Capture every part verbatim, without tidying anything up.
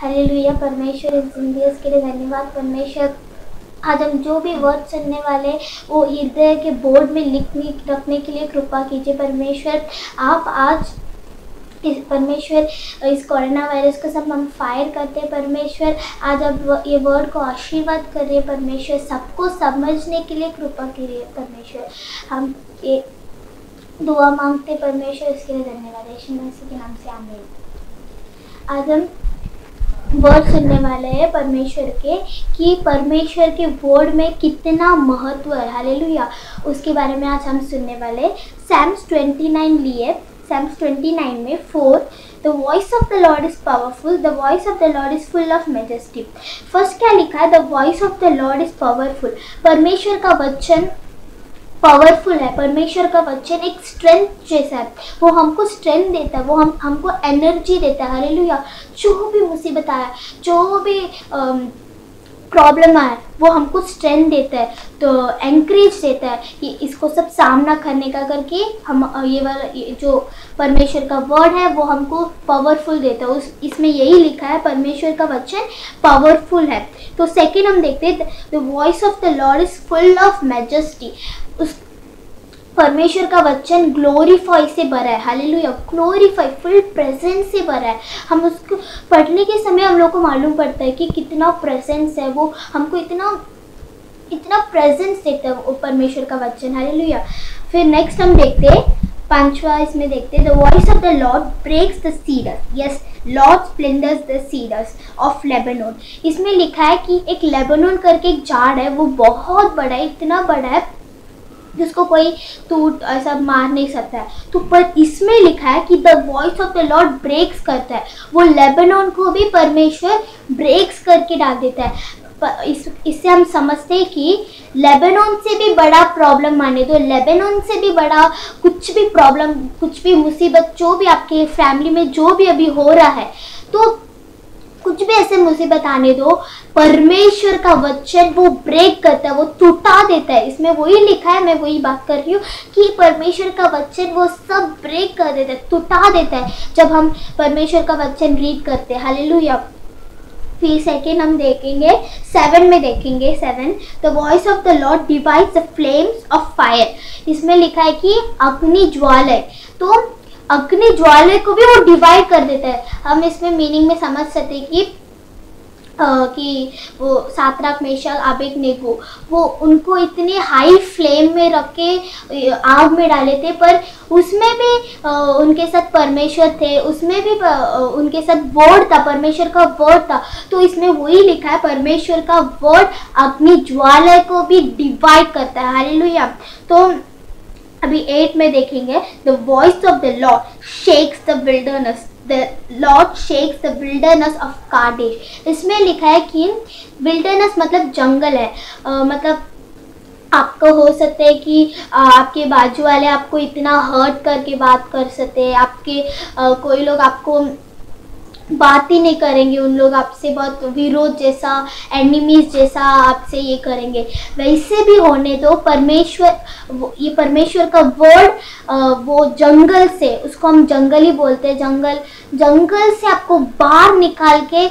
Hallelujah. परमेश्वर इस जिंदगी के लिए धन्यवाद। परमेश्वर आज हम जो भी वर्ड सुनने वाले वो हृदय के बोर्ड में लिखने रखने के लिए कृपा कीजिए। परमेश्वर आप आज इस परमेश्वर इस कोरोना वायरस को सब हम फायर करते हैं। परमेश्वर आज अब ये वर्ड को आशीर्वाद कर रहे हैं। परमेश्वर सबको समझने के लिए कृपा कीजिए। परमेश्वर हम ये दुआ मांगते परमेश्वर, इसके लिए धन्यवाद यीशु मसीह के नाम से आमीन। आज हम वर्ड सुनने वाले हैं परमेश्वर के कि परमेश्वर के वर्ड में कितना महत्व है। हालेलुया, उसके बारे में आज हम सुनने वाले। सैम्स ट्वेंटी नाइन लिए Psalms twenty-nine में four, the voice of the Lord is powerful, the voice of the Lord is full of majesty। First क्या लिखा है? The voice of the Lord is powerful। परमेश्वर का वचन पावरफुल है। परमेश्वर का वचन एक स्ट्रेंथ जैसा है, वो हमको स्ट्रेंथ देता है, वो हम हमको एनर्जी देता है। हालेलुया, जो भी मुसीबत आया, जो भी प्रॉब्लम आया, वो हमको स्ट्रेंथ देता है, तो एनकरेज देता है कि इसको सब सामना करने का करके हम ये वाला ये जो परमेश्वर का वर्ड है वो हमको पावरफुल देता है। उस इसमें यही लिखा है परमेश्वर का वचन पावरफुल है। तो सेकंड हम देखते हैं, the voice of the Lord is full of majesty. उस परमेश्वर का वचन ग्लोरीफाई से भरा है। हालेलुया, ग्लोरीफाई फुल प्रेजेंस से भरा है। हम उसको पढ़ने के समय हम लोग को मालूम पड़ता है कि कितना प्रेजेंस है, वो हमको इतना इतना प्रेजेंस देता है वो परमेश्वर का वचन। हालेलुया। फिर नेक्स्ट हम देखते हैं पांचवा, इसमें देखते हैं, the voice of the Lord breaks the cedars. Yes, Lord splinters the cedars of Lebanon. इसमें लिखा है कि एक लेबनोन करके एक झाड़ है, वो बहुत बड़ा है, इतना बड़ा है जिसको कोई टूट ऐसा मार नहीं सकता है। तो पर इसमें लिखा है कि the voice of the Lord breaks करता है, वो लेबनोन को भी परमेश्वर ब्रेक्स करके डाल देता है। इस इससे हम समझते हैं कि लेबनोन से भी बड़ा प्रॉब्लम माने दो, लेबनोन से भी बड़ा कुछ भी प्रॉब्लम, कुछ भी मुसीबत, जो भी आपके फैमिली में जो भी अभी हो रहा है, तो कुछ भी ऐसे मुसीबत आने दो, परमेश्वर का वचन वो ब्रेक करता है, वो टूटा देता है। इसमें वही लिखा है, मैं वही बात कर रही हूँ कि परमेश्वर का वचन वो सब ब्रेक कर देता है, टूटा देता है जब हम परमेश्वर का वचन रीड करते हैं। हालेलुया। फिर सेकेंड हम देखेंगे, सेवन में देखेंगे, seven, the voice of the Lord divides the flames of fire. इसमें लिखा है कि अग्नि ज्वाला, तो अग्नि ज्वाले को भी वो डिवाइड कर देता है। हम इसमें मीनिंग में समझ सकते हैं कि आ, कि वो सातराक मेशक अबेदनेगो, वो उनको इतने हाई फ्लेम में रख के आग में डाले थे, पर उसमें भी आ, उनके साथ परमेश्वर थे, उसमें भी आ, उनके साथ वर्ड था, परमेश्वर का वर्ड था। तो इसमें वही लिखा है, परमेश्वर का वर्ड अग्नि ज्वाला को भी डिवाइड करता है। हालेलुया। तो अभी एट में देखेंगे, the voice of the Lord shakes the wilderness, the Lord shakes the wilderness of Kadesh. इसमें लिखा है कि विल्डरनेस मतलब जंगल है। आ, मतलब आपको हो सकता है कि आ, आपके बाजू वाले आपको इतना हर्ट करके बात कर सकते हैं, आपके आ, कोई लोग आपको बात ही नहीं करेंगे, उन लोग आपसे बहुत विरोध जैसा, एनिमीज जैसा आपसे ये करेंगे, वैसे भी होने दो। परमेश्वर, ये परमेश्वर का वर्ड वो जंगल से, उसको हम जंगल ही बोलते हैं, जंगल जंगल से आपको बाहर निकाल के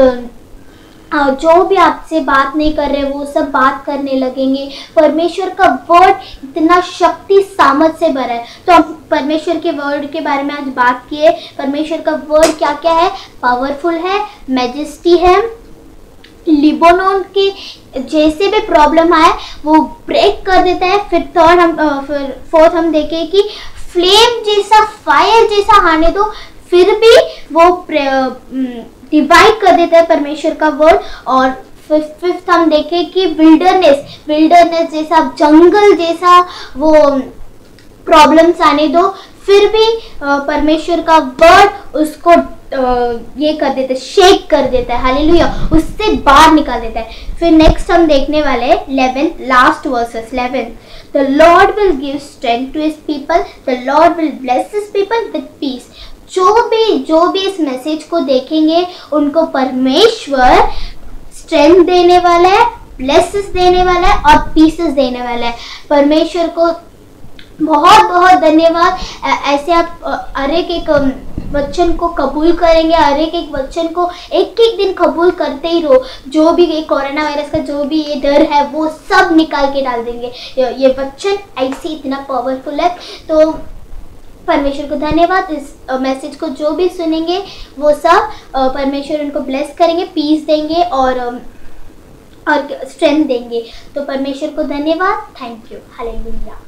जो भी आपसे बात नहीं कर रहे वो सब बात करने लगेंगे। परमेश्वर का वर्ड इतना शक्ति सामर्थ से भरा है। तो हम परमेश्वर के वर्ड के बारे में आज बात किए। परमेश्वर का वर्ड क्या क्या है? पावरफुल है, मैजेस्टी है, लिबोनोन के जैसे भी प्रॉब्लम आए वो ब्रेक कर देता है। फिर थर्ड हम फिर फोर्थ हम देखें कि फ्लेम जैसा, फायर जैसा आने दो, फिर भी वो डिवाइड कर देता है परमेश्वर का वर्ड। और फिफ्थ हम देखें कि विल्डरनेस, विल्डरनेस जैसा, जंगल जैसा वो प्रॉब्लम्स आने दो, फिर भी परमेश्वर का वर्ड उसको ये कर देता है, शेक कर देता है। हालेलुया, उससे बाहर निकाल देता है। फिर नेक्स्ट हम देखने वाले हैं eleventh, last verses eleventh, the Lord will give strength to his people, the Lord will bless his people with peace. जो भी जो भी इस मैसेज को देखेंगे उनको परमेश्वर स्ट्रेंथ देने वाला है, ब्लेसेस देने वाला है और पीसेस देने वाला है। परमेश्वर को बहुत बहुत धन्यवाद। ऐसे आप हर एक एक वचन को कबूल करेंगे, हर एक एक वचन को एक एक दिन कबूल करते ही रहो, जो भी ये कोरोना वायरस का जो भी ये डर है वो सब निकाल के डाल देंगे। ये वचन ऐसे इतना पावरफुल है। तो परमेश्वर को धन्यवाद। इस मैसेज को जो भी सुनेंगे वो सब परमेश्वर उनको ब्लेस करेंगे, पीस देंगे और और स्ट्रेंथ देंगे। तो परमेश्वर को धन्यवाद। Thank you. हालेलुया।